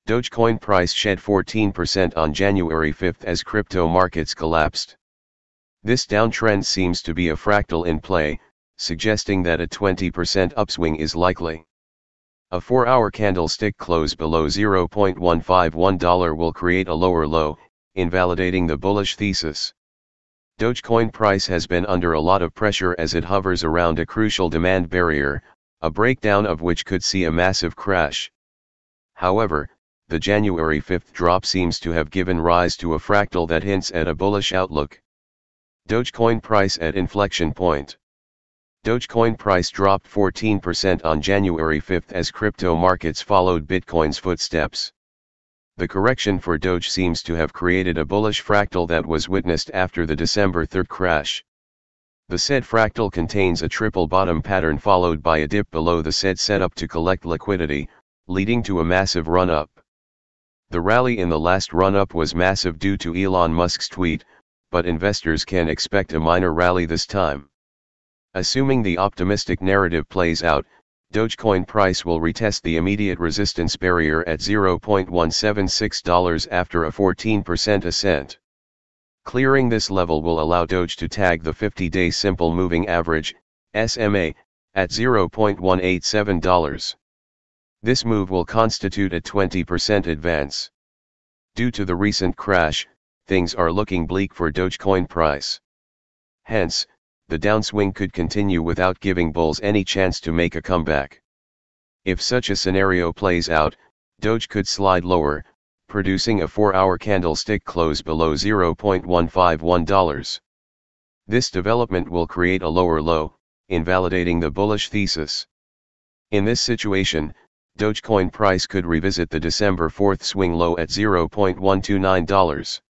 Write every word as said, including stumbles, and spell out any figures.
Dogecoin price shed fourteen percent on January fifth as crypto markets collapsed. This downtrend seems to be a fractal in play, suggesting that a twenty percent upswing is likely. A four-hour candlestick close below zero point one five one dollars will create a lower low, invalidating the bullish thesis. Dogecoin price has been under a lot of pressure as it hovers around a crucial demand barrier, a breakdown of which could see a massive crash. However, the January fifth drop seems to have given rise to a fractal that hints at a bullish outlook. Dogecoin price at inflection point. Dogecoin price dropped fourteen percent on January fifth as crypto markets followed Bitcoin's footsteps. The correction for Doge seems to have created a bullish fractal that was witnessed after the December third crash. The said fractal contains a triple bottom pattern followed by a dip below the said setup to collect liquidity, leading to a massive run-up. The rally in the last run-up was massive due to Elon Musk's tweet, but investors can expect a minor rally this time. Assuming the optimistic narrative plays out, Dogecoin price will retest the immediate resistance barrier at zero point one seven six dollars after a fourteen percent ascent. Clearing this level will allow Doge to tag the fifty-day simple moving average, S M A, at zero point one eight seven dollars. This move will constitute a twenty percent advance. Due to the recent crash, things are looking bleak for Dogecoin price. Hence, the downswing could continue without giving bulls any chance to make a comeback. If such a scenario plays out, Doge could slide lower, producing a four-hour candlestick close below zero point one five one dollars. This development will create a lower low, invalidating the bullish thesis. In this situation, Dogecoin price could revisit the December fourth swing low at zero point one two nine dollars.